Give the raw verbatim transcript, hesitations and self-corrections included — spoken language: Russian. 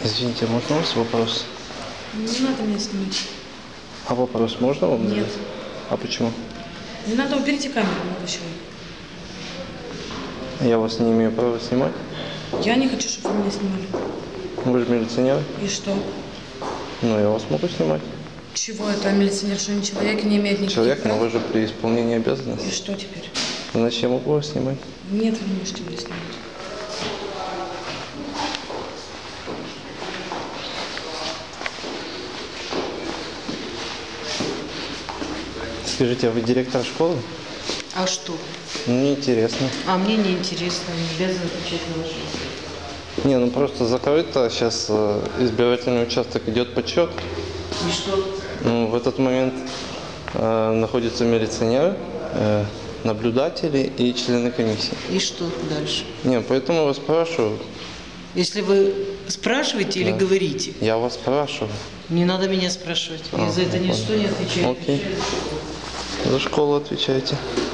Извините, можно у вас вопрос? Не надо меня снимать. А вопрос можно вам? Нет. А почему? Не надо, уберите камеру, молодой человек. Я вас не имею права снимать? Я не хочу, чтобы вы меня снимали. Вы же милиционер? И что? Ну, я вас могу снимать. Чего это? Милиционер, что не человек, не имеет никаких Человек, прав? но вы же при исполнении И обязанностей. что теперь? Значит, я могу вас снимать? Нет, вы не можете меня снимать. Скажите, а вы директор школы? А что? Мне интересно. А мне не интересно, не обязан отвечать на ваши вопросы. Не, ну просто закрыто. Сейчас э, избирательный участок идет подсчет. И что? Ну, в этот момент э, находятся милиционеры, э, наблюдатели и члены комиссии. И что дальше? Не, поэтому я вас спрашиваю. Если вы спрашиваете или Да. говорите, Я вас спрашиваю. не надо меня спрашивать. Я А, за это ни ну, что не отвечаю. Окей. За школу отвечайте.